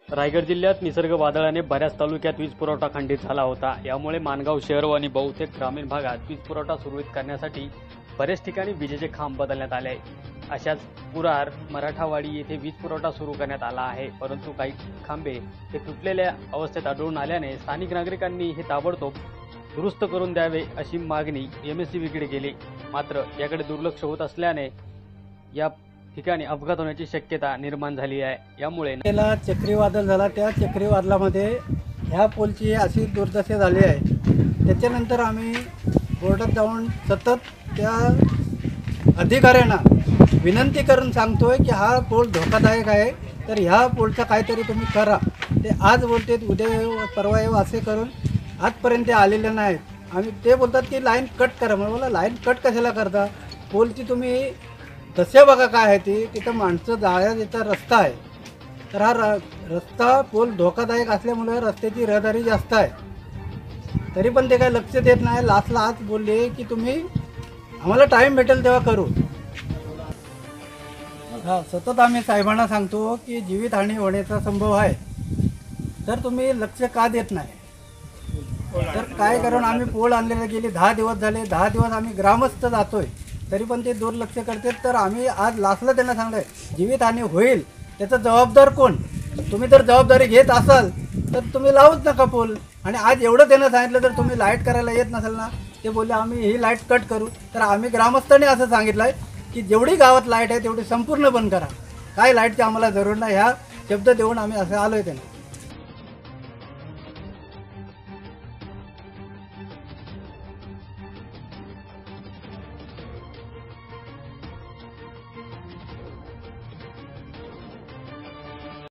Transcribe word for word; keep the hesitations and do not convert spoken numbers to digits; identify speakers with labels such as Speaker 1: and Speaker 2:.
Speaker 1: रायगड जिल्ह्यात निसर्ग वादळाने बऱ्याच तालुक्यात वीज पुरवठा खंडित झाला होता। यामुळे मानगाव शहर व आणि बहुतेक ग्रामीण भागात वीज पुरवठा सुरळीत करण्यासाठी बरेच ठिकाणी विजेचे खांब बदलण्यात आले आहे। अशाच पुरार मराठावाडी येथे वीज पुरवठा सुरू करण्यात आला आहे, परंतु काही खांबे हे तुटलेल्या अवस्थेत आढळून आल्याने स्थानिक नागरिकांनी हे ताबडतोब दुरुस्त करून द्यावे अशी मागणी एमएससीबीकडे केली। मात्र याकडे दुर्लक्ष होत असल्याने या ठिकाणी अपघात होण्याची शक्यता निर्माण झाली आहे। यामुळे
Speaker 2: त्याला चक्रीवादळ झाला, त्या चक्रीवादळामध्ये ह्या पोलची अशी दुर्दशा झाली आहे। त्याच्यानंतर आम्ही कोर्टात जाऊन सतत त्या अधिकाऱ्यांना विनंती करून सांगतोय की हा पोल धोकादायक आहे, तर ह्या पोलचा काहीतरी तुम्ही करा। ते आज बोलते उद्या येऊ परवा येऊ असे करून आजपर्यंत आलेले नाहीत। आम्ही ते बोलतात की लाईन कट करा, म्हणून मला लाईन कट कशाला करता, पोलची तुम्ही तसे बघा काय आहे ती, तिथं माणसं जाण्याचा रस्ता आहे, तर हा र रस्ता पोल धोकादायक असल्यामुळे रस्त्याची रहदारी जास्त आहे, तरी पण ते काय लक्ष देत नाही। लास्टला आज बोलले की तुम्ही आम्हाला टाईम भेटेल तेव्हा करू। हा सतत आम्ही साहेबांना सांगतो की जीवितहानी होण्याचा संभव आहे, तर तुम्ही लक्ष का देत नाही। तर काय करून आम्ही पोल आणलेले गेले दहा दिवस झाले, दहा दिवस आम्ही ग्रामस्थ जातोय, तरी पण ते दुर्लक्ष करतात। तर आम्ही आज लास्टला त्यांना सांगलं जीवितहानी होईल त्याचा जबाबदार कोण, तुम्ही जर जबाबदारी घेत असाल तर तुम्ही लावूच नका पोल। आणि आज एवढं त्यांना सांगितलं तर तुम्ही लाईट करायला येत नसेल ना, ते बोलले आम्ही ही लाईट कट करू। तर आम्ही ग्रामस्थांनी असं सांगितलं आहे की जेवढी गावात लाईट आहे तेवढी संपूर्ण बंद करा, काय लाईटची आम्हाला जरूर नाही, ह्या शब्द देऊन आम्ही असं आलो आहे त्यांना।